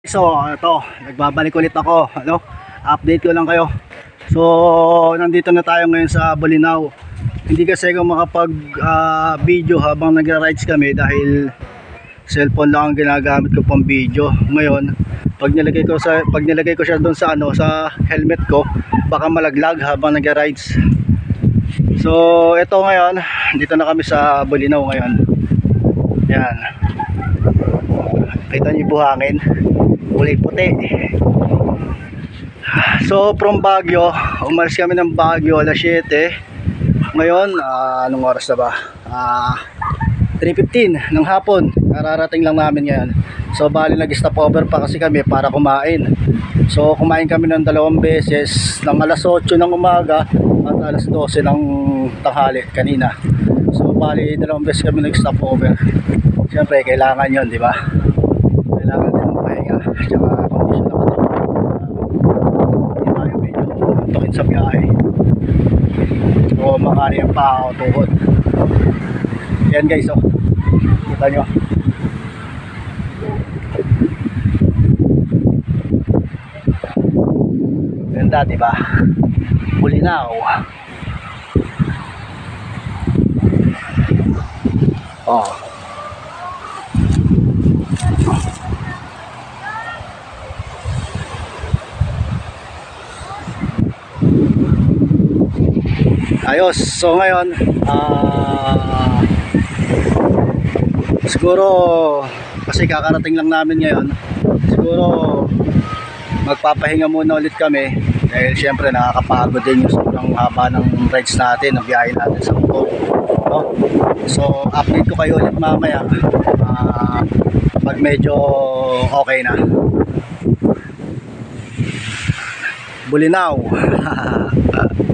So, ito, nagbabalik ulit ako, update ko lang kayo. So, nandito na tayo ngayon sa Bolinao. Hindi kasi ako makapag video habang nagra-rides kami dahil cellphone lang ang ginagamit ko pang video. Ngayon, pag nilagay ko siya doon sa sa helmet ko, baka malaglag habang nagra-rides. So, ito ngayon, dito na kami sa Bolinao ngayon. Yan. Kita niyo buhangin. Kulay puti. So from Baguio, umalis kami ng Baguio alas 7. Ngayon, anong oras na ba? 3:15 ng hapon. Kararating lang namin ngayon. So bali nag-stop over pa kasi kami para kumain. So kumain kami ng 2 beses, ng alas 8 ng umaga at alas 12 ng tanghali kanina. So bali 2 beses kami nag-stop over. Siyempre kailangan 'yon, di ba? Kailangan din ng pahinga. Tsaka kondisyon na katawan. Hindi tayo medyo tukin sa biyahe. O makari ang paa o tuhod. Yan guys, kita nyo. Ganda, diba? Bolinao. Oh. Ayos. So ngayon siguro kasi kakarating lang namin ngayon, siguro magpapahinga muna ulit kami dahil syempre nakakapagod din yung sobrang haba ng rides natin, ng biyahe natin sa motor, no? So update ko kayo ulit mamaya pag medyo okay na. Bolinao.